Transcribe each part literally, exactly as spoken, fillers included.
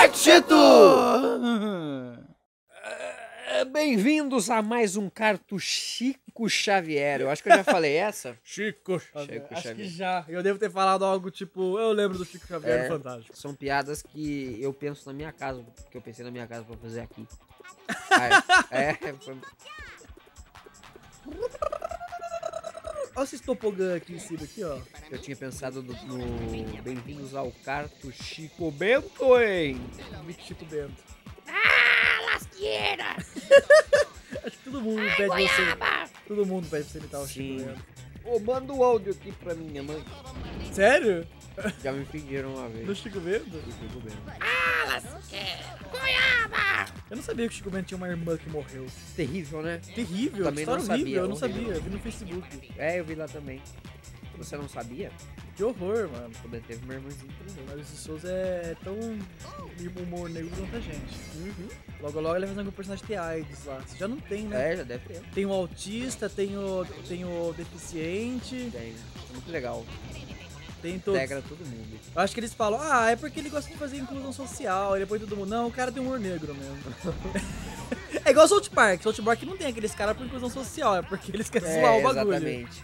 Pachetto! Bem-vindos a mais um Cartuchico Xavier. Eu acho que eu já falei essa. Chico Xavier. Chico Acho Xavier. que já. Eu devo ter falado algo tipo, eu lembro do Chico Xavier É, no Fantástico. São piadas que eu penso na minha casa, que eu pensei na minha casa pra fazer aqui. Ah, é, é, foi... Olha esse topogã aqui em cima, aqui, ó. Eu tinha pensado no, no Bem-vindos ao Cartuchico Bento, hein? Vic Chico Bento. Ah, lasqueira! Acho que todo mundo pede pra você. Todo mundo pede pra você imitar o Sim. Chico Bento. Ô, manda o áudio aqui pra minha mãe. Sério? Já me pediram uma vez. Do Chico Bento? Do Chico Bento. Ah, lasqueira! Goiaba! Eu não sabia que o Chico Bento tinha uma irmã que morreu. Terrível, né? Terrível, Também história não sabia, horrível, eu não horrível. sabia, eu vi no Facebook. É, eu vi lá também. Você não sabia? Que horror, mano. Também teve uma irmãzinha também. Maurício de Souza é tão humor negro quanto a gente. Uhum. Logo, logo ele vai fazer um personagem de AIDS lá. Você já não tem, né? É, já deve ter. Tem o autista, tem o, tem o deficiente, Tem. Muito legal. tem todos. Integra todo mundo. Eu acho que eles falam, ah, é porque ele gosta de fazer inclusão social, e depois todo mundo, não, o cara tem humor negro mesmo. É igual o South Park, South Park não tem aqueles caras por inclusão social, é porque eles querem zoar o bagulho. Exatamente.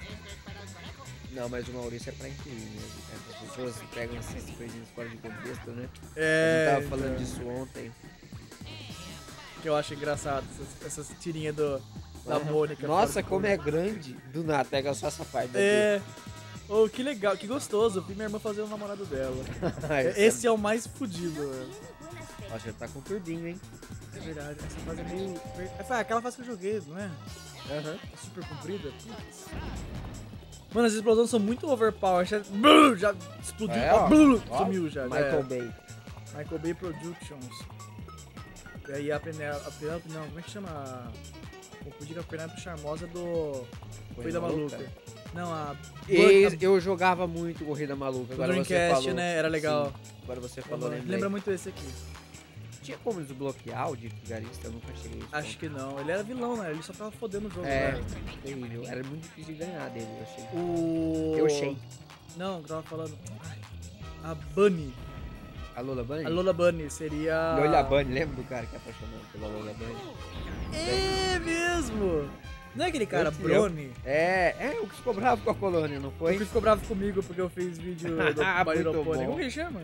Não, mas o Maurício é pra incluir mesmo. Cara. As pessoas pegam essas coisinhas fora de contexto, né? É, A gente tava falando então, disso ontem. que eu acho engraçado, essas, essas tirinhas do, da Uhum. Mônica. Nossa, fora do como corpo. é grande. Do nada, pega só essa parte daqui. É. Oh, que legal, que gostoso, eu vi minha irmã fazer o namorado dela. Esse Esse é o mais fudido, mano. é... Nossa, ele tá com turbinho, hein? É verdade, essa fase é meio... É aquela fase que eu joguei, não é? Aham. É super comprida. Putz. Mano, as explosões são muito overpower. Já, Brrr, já explodiu. É, ó, ó. Brrr, Ó, sumiu já. Michael é. Bay. Michael Bay Productions. E aí a Penélope... A Penélope não, como é que chama? Confundi com a Penélope Charmosa do... Corrida Maluca. Não, a... E a... eu jogava muito Corrida Maluca. do Agora você Dreamcast, falou. né? Era legal. Sim, agora você falou, Lembra, lembrei. lembra muito esse aqui. Tinha como desbloquear o de Vigarista? Eu nunca cheguei a isso. Acho que não. Ele era vilão, né? Ele só tava fodendo o jogo, É, né? terrível. Era muito difícil de ganhar dele, eu achei. O... Eu achei. Não, eu tava falando... Ai, a Bunny. A Lola Bunny? A Lola Bunny seria... Lola Bunny, lembra do cara que é apaixonado pela Lola Bunny? É mesmo! Não é aquele cara, Eu te Brony? É, é o que ficou bravo com a colônia, não O foi? que ficou bravo comigo porque eu fiz vídeo do Ah, Barulho muito Pônei. bom. Como que ele chama?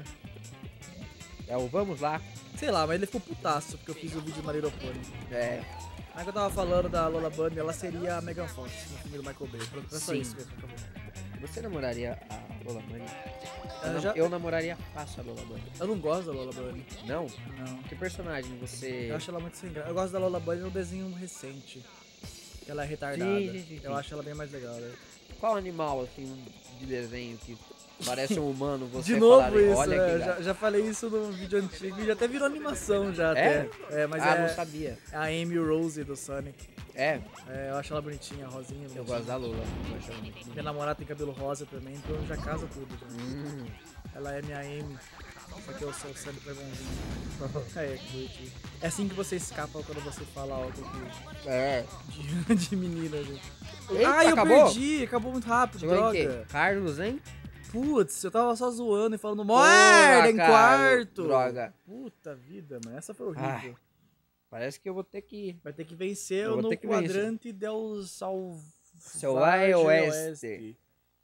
É o Vamos Lá. Sei lá, mas ele ficou putaço porque eu fiz o vídeo do Mario Pony. É, Aí que eu tava falando da Lola Bunny, ela seria a Megan Fox no filme do Michael Bay. Pronto, é só Sim. isso mesmo, acabou. você namoraria a Lola Bunny? Eu, Eu, nam- já- eu namoraria fácil a Lola Bunny. eu não gosto da Lola Bunny. Não? Não. Que personagem você... Eu acho ela muito sem graça. Eu gosto da Lola Bunny no desenho recente. Que ela é retardada. Sim, sim, sim, Eu sim. acho ela bem mais legal, né? Qual animal, assim, de desenho que parece um humano, você De novo falaria, isso, olha né? que Já, gato. já falei isso no vídeo antigo e já até virou animação já É? até. É, mas ah, é, não sabia. é a Amy Rose do Sonic. É, É, eu acho ela bonitinha, rosinha. eu bonitinha. gosto da Lola. Eu acho ela muito bonita. Minha namorada tem cabelo rosa também, então já casa tudo. Já. Hum, Ela é minha Amy, só que eu sou o Sonic mais bonzinho. É, que bonitinho. É assim que você escapa quando você fala algo que- é. de, de menina, gente. Eita, Ai, eu acabou? perdi, acabou muito rápido, Chegou droga. em quê? Carlos, hein? Putz, eu tava só zoando e falando Porra, merda em cara, quarto. droga. Puta vida, mano, essa foi horrível. Ai. Parece que eu vou ter que... Vai ter que vencer Eu vou no ter que quadrante del Salvage Selvagem Oeste.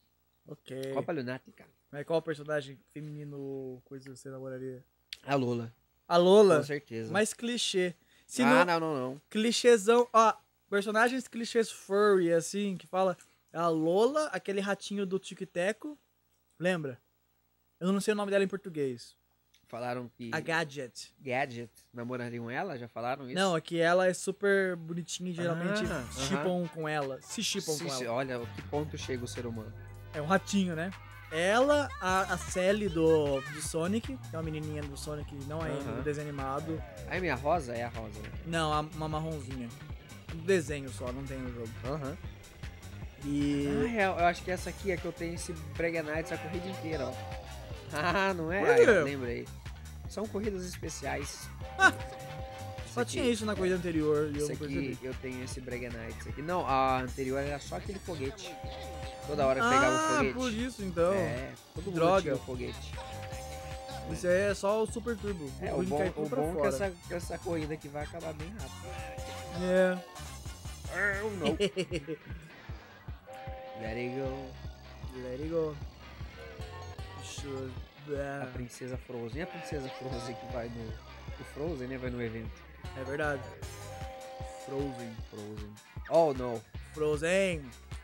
Ok. Copa Lunática. Mas qual personagem feminino coisa você namoraria? A Lola, A Lola. com certeza. Mais clichê. Se ah, não, não, não, não. clichêzão. Ó, personagens clichês furry, assim, que fala a Lola, aquele ratinho do Tic Teco. Lembra? Eu não sei o nome dela em português. Falaram que A Gadget. Gadget namorariam ela? Já falaram isso? Não, é que ela é super bonitinha e geralmente Ah, chipam com ela. Se chipam Se- com se- ela. Olha, que ponto chega o ser humano. É um ratinho, né? Ela, a, a Sally do, do Sonic, que é uma menininha do Sonic, não é Aham. do desenho animado. A minha rosa é a rosa. né? Não, a, uma marronzinha. Do desenho só, não tem no jogo. Aham. E... Ah, é, eu acho que essa aqui é que eu tenho esse Brega Nights a corrida inteira, ó. Ah, não é? Por quê? Ah, eu lembrei. São corridas especiais. Só tinha isso na coisa anterior e eu Esse não percebi. aqui, eu tenho esse Brega Nights aqui. Não, a anterior era só aquele foguete. Toda hora eu pegava o Ah, foguete. por isso então. É, todo mundo Droga. tinha o foguete. Isso aí é só o Super Turbo. É, o Twin bom, cai o tudo pra bom é que fora. essa, que essa corrida aqui vai acabar bem rápido. É. Oh, não. Let it go. Let it go. Deixa eu- A É, princesa Frozen. E a princesa Frozen que vai no... O Frozen, né? Vai no evento. é verdade. Frozen. Frozen. Oh, não. Frozen.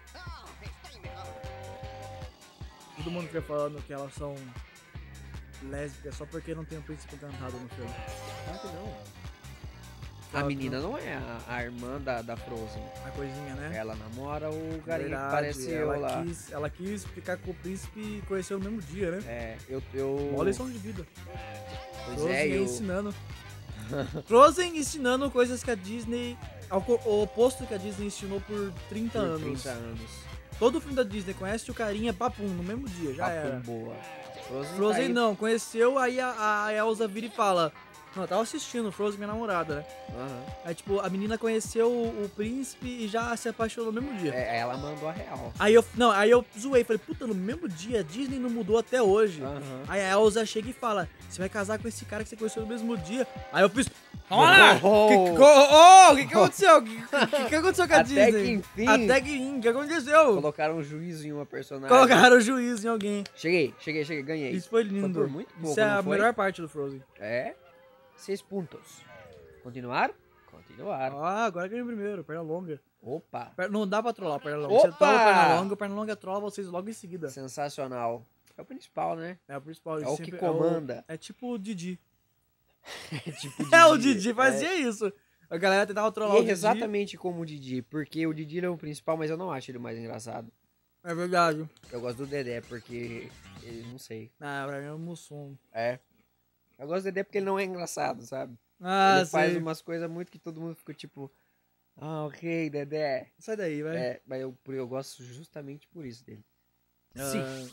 Todo mundo fica falando que elas são lésbicas só porque não tem o príncipe encantado no filme. Claro que não. A Claro que menina não é a, a irmã da, da Frozen. A coisinha, né? Ela namora o garinho que Verdade, parece eu ela lá. Quis, ela quis ficar com o príncipe e conheceu no mesmo dia, né? É, eu... eu... Mó lição de vida. Pois Frozen é, eu... ensinando. Frozen ensinando coisas que a Disney. Ao co- o oposto que a Disney ensinou por trinta Por anos. trinta anos. Todo filme da Disney conhece o carinha, papum, no mesmo dia, já Papum era. boa. Frozen, Frozen tá aí. não, conheceu, aí a, a Elsa vira e fala. Não, eu tava assistindo Frozen, minha namorada, né? Aham. Aí, tipo, a menina conheceu o, o príncipe e já se apaixonou no mesmo dia. É, ela mandou a real. Aí eu, não, aí eu zoei, falei, puta, no mesmo dia, a Disney não mudou até hoje. Aham. Aí a Elsa chega e fala, você vai casar com esse cara que você conheceu no mesmo dia. Aí eu fiz, olha! Oh! Que, que, oh, o que, que aconteceu? O que, que, que aconteceu com a Até Disney? que enfim. Até que enfim, o que aconteceu? Colocaram um juízo em uma personagem. Colocaram o juiz em alguém. Cheguei, cheguei, cheguei, ganhei. Isso foi lindo. por muito pouco, Isso é não a foi? melhor parte do Frozen. É. Seis pontos. Continuar? Continuar. Ah, agora ganhei o primeiro, perna longa. Opa. Per- Não dá pra trollar perna longa. Opa! Você trola perna longa, o perna longa trola vocês logo em seguida. Sensacional. É o principal, né? É o principal. É o sempre- que comanda. É, o- é tipo o Didi. É tipo É, o Didi fazia isso. A galera tentava trollar E o é Didi. exatamente como o Didi, porque o Didi ele é o principal, mas eu não acho ele o mais engraçado. É verdade. Eu gosto do Dedé, porque ele, não sei. Ah, pra mim é o Mussum. É. Eu gosto do Dedé porque ele não é engraçado, sabe? Ah, ele faz sei. umas coisas muito que todo mundo fica tipo, ah, ok, Dedé. Sai daí, vai. É, mas eu, eu gosto justamente por isso dele. Ah, Sim.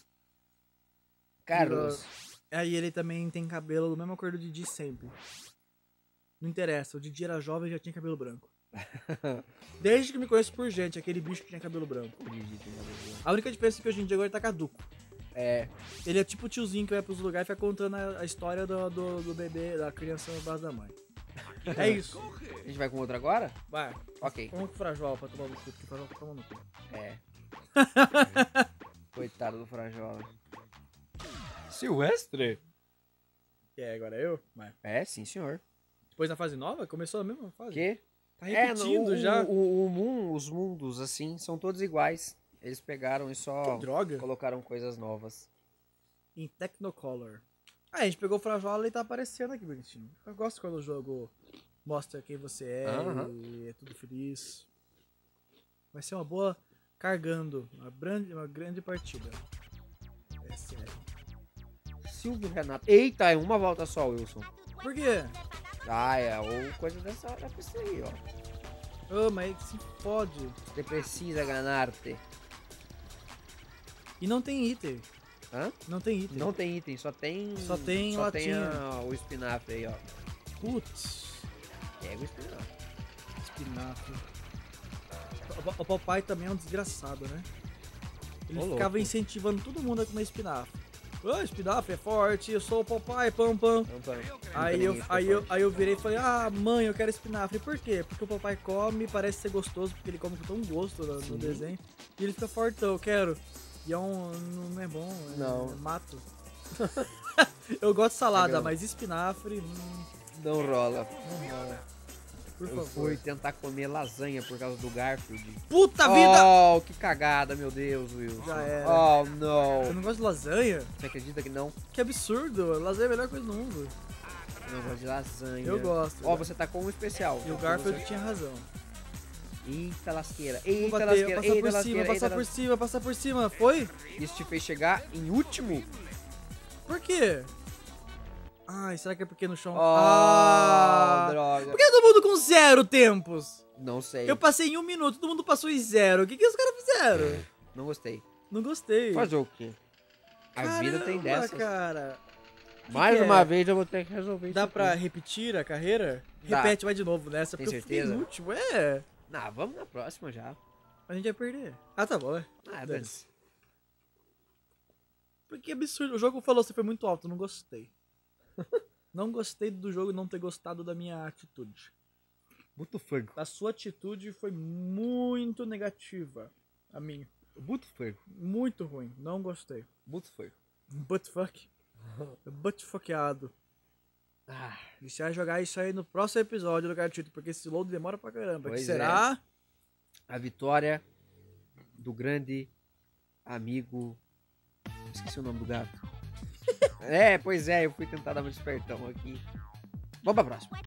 Carlos. Aí ele também tem cabelo do mesma cor do Didi sempre. Não interessa, o Didi era jovem e já tinha cabelo branco. Desde que me conheço por gente, aquele bicho que tinha cabelo branco. O Didi tem cabelo. A única diferença é que hoje em dia agora ele tá caduco. É, Ele é tipo o tiozinho que vai pros lugares e fica contando a, a história do, do, do bebê, da criança no braço da mãe. É isso. a gente vai com outro agora? Vai. Ok. Vamos com o Frajola pra tomar no cu, porque o Frajola tá tomando no cu. É. Coitado do Frajola. Silvestre? É, agora é eu? Vai. É, sim, senhor. Depois na fase nova, começou a mesma fase. Que? Tá É, repetindo no- o, já. O, o mun- os mundos, assim, são todos iguais. Eles pegaram e só Que droga. colocaram coisas novas. Em Technicolor. Ah, a gente pegou o Frajola e tá aparecendo aqui, bonitinho. Eu gosto quando o jogo mostra quem você é Aham. e é tudo feliz. Vai ser uma boa cargando, uma grande, uma grande partida. É sério. Silvio Renato. Eita, é uma volta só, Wilson. Por quê? Ah, é, ou coisa dessa hora pra isso aí, ó. Ah, mas se fode. Você precisa ganhar-te. E não tem item. Hã? Não tem item. Não tem item, só tem. Só tem só tem latinha. a- o espinafre aí, ó. Putz. Pega o espinafre. Espinafre. O, o papai também é um desgraçado, né? Ele Ô, ficava louco. incentivando todo mundo a comer espinafre. Ah, espinafre é forte, eu sou o papai, pam pam. Não, tá. Aí Nunca eu, ninguém ficou aí, eu, forte. aí eu virei e falei, ah, mãe, eu quero espinafre. Por quê? Porque o papai come, parece ser gostoso, porque ele come com tão gosto no, no Sim. desenho. E ele fica fortão, eu quero. E é um. Não é bom, é, Não. é mato. Eu gosto de salada, Legal. mas espinafre. Hum, Não rola. não rola. Por Eu favor. fui tentar comer lasanha por causa do Garfield. Puta vida! Oh, que cagada, meu Deus, Will. Já era. Oh, Você não. não gosta de lasanha? Você acredita que não? Que absurdo! Lasanha é a melhor coisa do mundo. Eu não gosto de lasanha. Eu gosto. Ó, você tá com um especial. E o Garfield tinha razão. Eita lasqueira. Vou Eita bater, lasqueira. passar Eita por lasqueira. cima, Eita passar por lasqueira. cima, passar por cima. Foi? Isso te fez chegar em último? Por quê? Ai, será que é porque no chão... Oh, ah! droga. Por que todo mundo com zero tempos? Não sei. Eu passei em um minuto, todo mundo passou em zero. O que, que os caras fizeram? Não gostei. Não gostei. Fazer o quê? A vida tem Caramba, dessas. cara. Mais que uma é? vez eu vou ter que resolver Dá isso pra aqui. repetir a carreira? Dá. Repete, vai de novo nessa, Tem porque eu fiquei certeza? em último. É, Não, vamos na próxima já. a gente vai perder. Ah, tá bom, é. Ah, Dane-se. Porque absurdo. O jogo falou que foi muito alto, eu não gostei. Não gostei do jogo e não ter gostado da minha atitude. Muito franco. A sua atitude foi muito negativa. A minha. Muito franco. Muito ruim. Não gostei. Muito franco. But fuck. But fuckado. Ah, E você vai jogar isso aí no próximo episódio do Cartito, porque esse load demora pra caramba. Que Pois será? a vitória do grande amigo... Esqueci o nome do gato. É, pois é, eu fui tentar dar um espertão aqui. Vamos pra próxima.